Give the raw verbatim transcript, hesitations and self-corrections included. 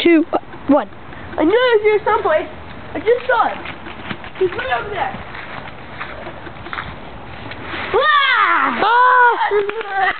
two, one. I knew it was here someplace. I just saw him. He's right over there. Ah! Ah!